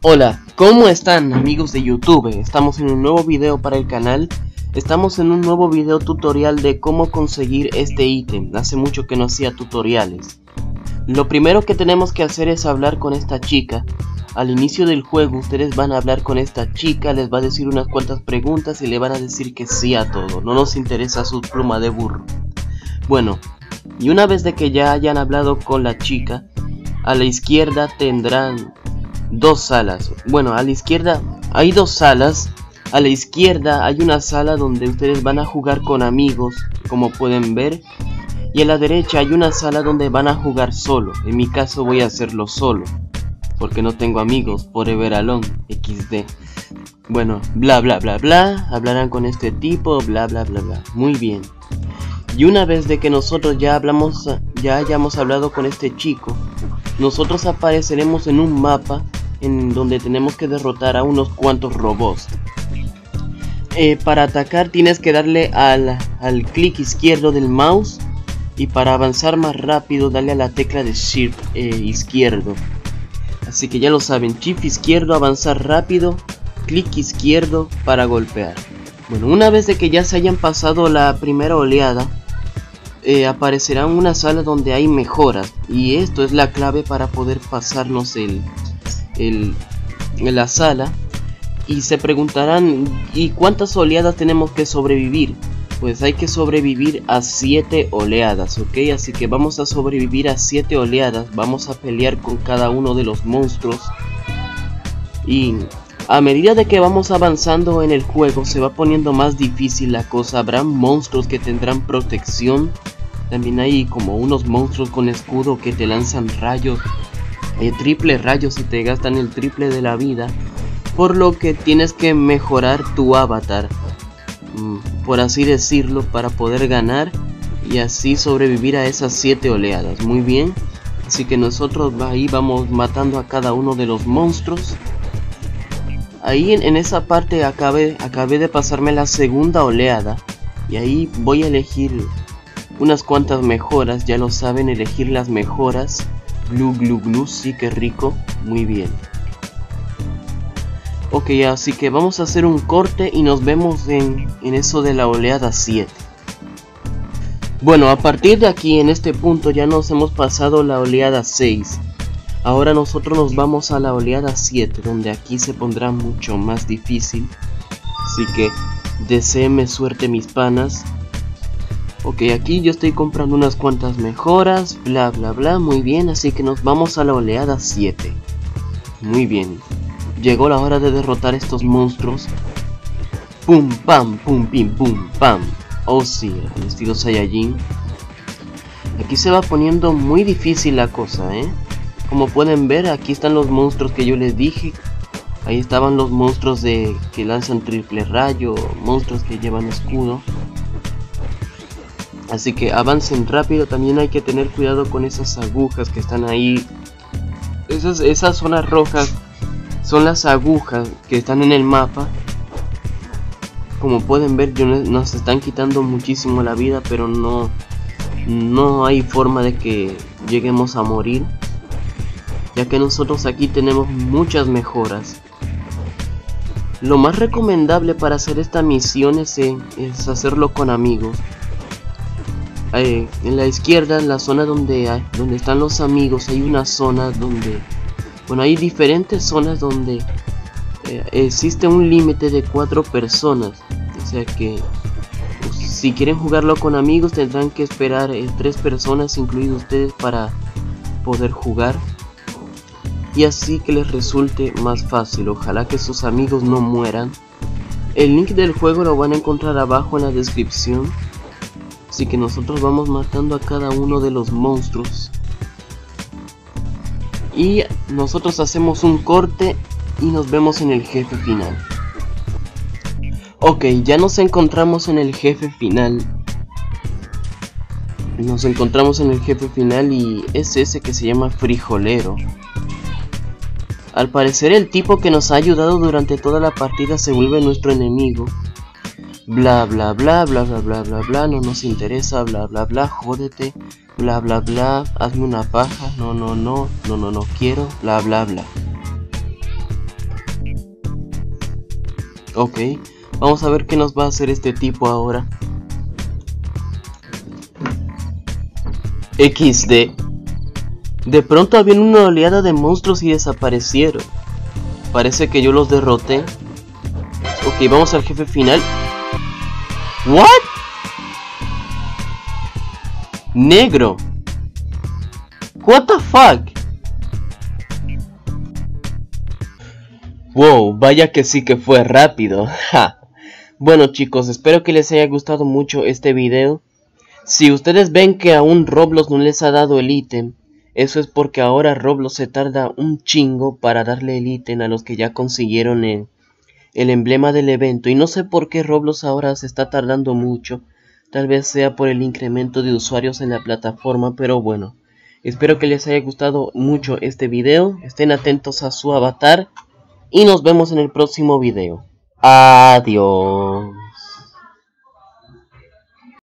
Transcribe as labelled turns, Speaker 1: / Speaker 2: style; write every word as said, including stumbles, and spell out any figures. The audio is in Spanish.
Speaker 1: Hola, ¿cómo están amigos de YouTube? Estamos en un nuevo video para el canal. Estamos en un nuevo video tutorial de cómo conseguir este ítem. Hace mucho que no hacía tutoriales. Lo primero que tenemos que hacer es hablar con esta chica. Al inicio del juego ustedes van a hablar con esta chica, les va a decir unas cuantas preguntas y le van a decir que sí a todo. No nos interesa su pluma de burro. Bueno, y una vez de que ya hayan hablado con la chica, a la izquierda tendrán dos salas. Bueno, a la izquierda hay dos salas. A la izquierda hay una sala donde ustedes van a jugar con amigos, como pueden ver. Y a la derecha hay una sala donde van a jugar solo. En mi caso voy a hacerlo solo, porque no tengo amigos, forever alone, equis de. Bueno, bla bla bla bla, hablarán con este tipo, bla bla bla bla. Muy bien. Y una vez de que nosotros ya hablamos, ya hayamos hablado con este chico, nosotros apareceremos en un mapa en donde tenemos que derrotar a unos cuantos robots. Eh, para atacar tienes que darle al, al clic izquierdo del mouse, y para avanzar más rápido dale a la tecla de Shift eh, izquierdo. Así que ya lo saben, Shift izquierdo, avanzar rápido, clic izquierdo para golpear. Bueno, una vez de que ya se hayan pasado la primera oleada, eh, aparecerá una sala donde hay mejoras, y esto es la clave para poder pasarnos el, el, en la sala. Y se preguntarán, ¿y cuántas oleadas tenemos que sobrevivir? Pues hay que sobrevivir a siete oleadas, ¿ok? Así que vamos a sobrevivir a siete oleadas. Vamos a pelear con cada uno de los monstruos. Y a medida de que vamos avanzando en el juego, se va poniendo más difícil la cosa. Habrán monstruos que tendrán protección. También hay como unos monstruos con escudo que te lanzan rayos. Eh, triple rayos y te gastan el triple de la vida. Por lo que tienes que mejorar tu avatar, por así decirlo, para poder ganar y así sobrevivir a esas siete oleadas. Muy bien, así que nosotros ahí vamos matando a cada uno de los monstruos. Ahí en, en esa parte acabé, acabé de pasarme la segunda oleada, y ahí voy a elegir unas cuantas mejoras. Ya lo saben, elegir las mejoras. Glu glu glu, sí, que rico. Muy bien. Ok, así que vamos a hacer un corte y nos vemos en, en eso de la oleada siete. Bueno, a partir de aquí, en este punto, ya nos hemos pasado la oleada seis. Ahora nosotros nos vamos a la oleada siete, donde aquí se pondrá mucho más difícil. Así que deséenme suerte, mis panas. Ok, aquí yo estoy comprando unas cuantas mejoras, bla bla bla, muy bien. Así que nos vamos a la oleada siete. Muy bien. Llegó la hora de derrotar estos monstruos. Pum pam, pum pim pum pam. Oh sí, el estilo Saiyajin. Aquí se va poniendo muy difícil la cosa, eh. Como pueden ver, aquí están los monstruos que yo les dije. Ahí estaban los monstruos de que lanzan triple rayo, monstruos que llevan escudo. Así que avancen rápido. También hay que tener cuidado con esas agujas que están ahí. Esas, esas zonas rojas son las agujas que están en el mapa. Como pueden ver, nos están quitando muchísimo la vida, pero no, no hay forma de que lleguemos a morir, ya que nosotros aquí tenemos muchas mejoras. Lo más recomendable para hacer esta misión es, es hacerlo con amigos. Eh, en la izquierda, en la zona donde, hay, donde están los amigos, hay una zona donde... Bueno, hay diferentes zonas donde eh, existe un límite de cuatro personas. O sea que pues, si quieren jugarlo con amigos tendrán que esperar eh, tres personas, incluidos ustedes, para poder jugar. Y así que les resulte más fácil. Ojalá que sus amigos no mueran. El link del juego lo van a encontrar abajo en la descripción. Así que nosotros vamos matando a cada uno de los monstruos. Y nosotros hacemos un corte y nos vemos en el jefe final. Ok, ya nos encontramos en el jefe final. Nos encontramos en el jefe final y es ese que se llama Frijolero. Al parecer el tipo que nos ha ayudado durante toda la partida se vuelve nuestro enemigo. Bla bla bla bla bla bla bla bla, no nos interesa, bla bla bla, jódete. Bla bla bla, hazme una paja, no no no, no no no quiero, bla bla bla. Ok, vamos a ver qué nos va a hacer este tipo ahora. equis de. De pronto había una oleada de monstruos y desaparecieron. Parece que yo los derroté. Ok, vamos al jefe final. ¿What? Negro. What the fuck? Wow, vaya que sí que fue rápido. Ja. Bueno chicos, espero que les haya gustado mucho este video. Si ustedes ven que aún Roblox no les ha dado el ítem, eso es porque ahora Roblox se tarda un chingo para darle el ítem a los que ya consiguieron el, el emblema del evento. Y no sé por qué Roblox ahora se está tardando mucho. Tal vez sea por el incremento de usuarios en la plataforma, pero bueno. Espero que les haya gustado mucho este video. Estén atentos a su avatar. Y nos vemos en el próximo video. Adiós.